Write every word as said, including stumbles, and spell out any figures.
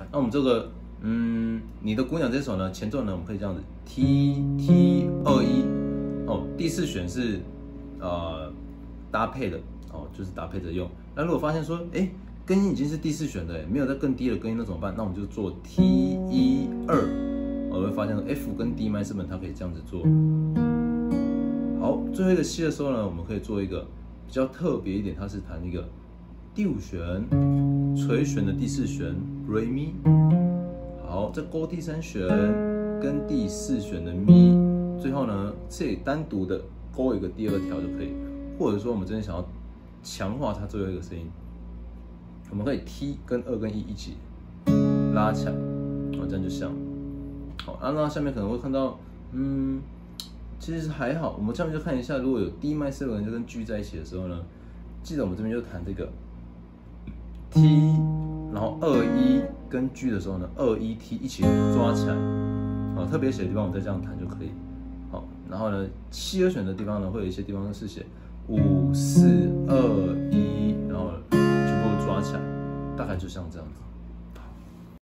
那我们这个，嗯，你的姑娘这首呢，前奏呢，我们可以这样子 T T 二一，哦，第四弦是呃搭配的，哦，就是搭配着用。那如果发现说，哎，根音已经是第四弦的，没有再更低的根音，那怎么办？那我们就做 T 一二，我会发现说 F 跟 D 麦斯本它可以这样子做。好，最后一个 C 的时候呢，我们可以做一个比较特别一点，它是弹一个第五弦垂弦的第四弦 Re Mi， 好，再勾第三弦跟第四弦的 Mi， 最后呢这里单独的勾一个第二条就可以，或者说我们真的想要强化它最后一个声音，我们可以 T 跟二跟一一起拉起来，哦，这样就像，好，啊，那下面可能会看到，嗯。其实还好，我们下面就看一下，如果有 D 麦四个就跟 G 在一起的时候呢，记得我们这边就弹这个 T， 然后二一跟 G 的时候呢，二一 T 一起抓起来，好，特别写的地方我们再这样弹就可以。好，然后呢，七和弦的地方呢，会有一些地方是写五四二一，然后全部抓起来，大概就像这样子。